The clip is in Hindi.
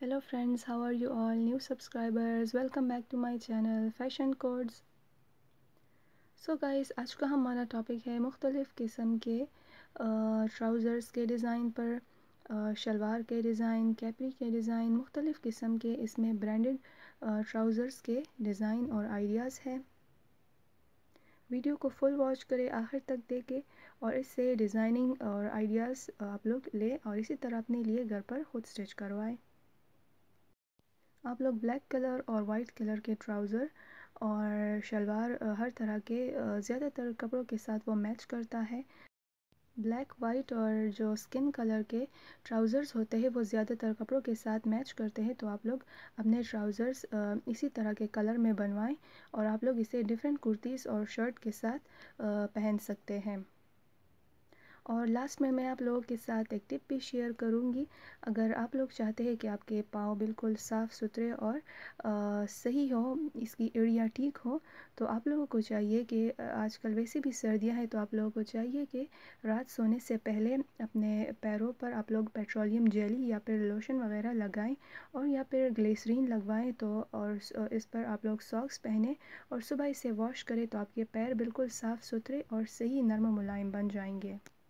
Hello friends, how are you all? New subscribers, welcome back to my channel Fashion Codes. So guys, आज का हमारा टॉपिक है मुख्तलिफ़ किस्म के ट्राउज़र्स के डिज़ाइन पर, शलवार के डिज़ाइन, कैपरी के डिज़ाइन, मुख्तलिफ़ किस्म के इसमें ब्रांडेड ट्राउज़र्स के डिज़ाइन और आइडियाज़ हैं। वीडियो को फुल वॉच करें, आखिर तक देखें और इससे डिज़ाइनिंग और आइडियाज़ आप लोग लें और इसी तरह अपने लिए घर पर खुद स्टिच करवाएं। आप लोग ब्लैक कलर और वाइट कलर के ट्राउज़र और शलवार हर तरह के ज़्यादातर कपड़ों के साथ वो मैच करता है। ब्लैक वाइट और जो स्किन कलर के ट्राउज़र्स होते हैं वो ज़्यादातर कपड़ों के साथ मैच करते हैं, तो आप लोग अपने ट्राउज़र्स इसी तरह के कलर में बनवाएं और आप लोग इसे डिफरेंट कुर्तीज़ और शर्ट के साथ पहन सकते हैं। और लास्ट में मैं आप लोगों के साथ एक टिप भी शेयर करूंगी। अगर आप लोग चाहते हैं कि आपके पाँव बिल्कुल साफ़ सुथरे और सही हो, इसकी एड़ियाँ ठीक हो, तो आप लोगों को चाहिए कि आजकल वैसे भी सर्दियां हैं, तो आप लोगों को चाहिए कि रात सोने से पहले अपने पैरों पर आप लोग पेट्रोलियम जेली या फिर लोशन वगैरह लगाएं और या फिर ग्लिसरीन लगवाएं, तो और इस पर आप लोग सॉक्स पहने और सुबह इसे वॉश करें तो आपके पैर बिल्कुल साफ़ सुथरे और सही नरम मुलायम बन जाएंगे।